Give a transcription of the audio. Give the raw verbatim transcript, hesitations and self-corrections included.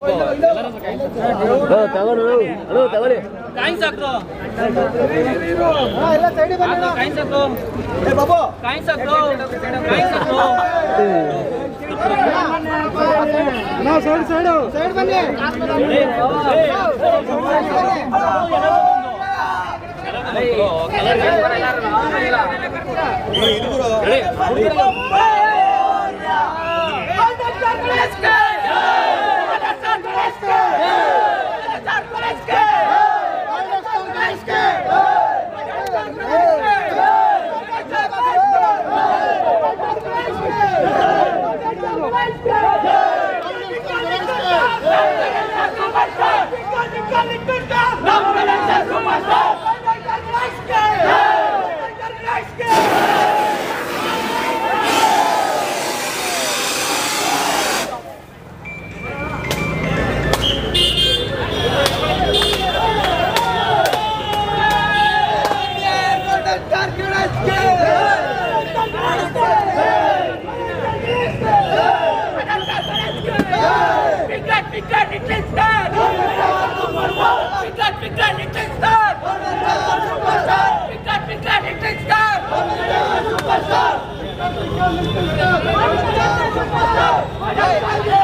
ತಗೊಳ್ಳು ಅದು ತಗೊಳ್ಳಿ ಕಾಯಿನ್ ಸಾಕ್ರು ಎಲ್ಲ ಸೈಡ್ ಬನ್ನಿ ಕಾಯಿನ್ ಸಾಕ್ರು ಏ ಬಾಬು ಕಾಯಿನ್ ಸಾಕ್ರು ಕಾಯಿನ್ ಸಾಕ್ರು ನಾ ಸೈಡ್ ಸೈಡ್ ಸೈಡ್ ಬನ್ನಿ Superstar!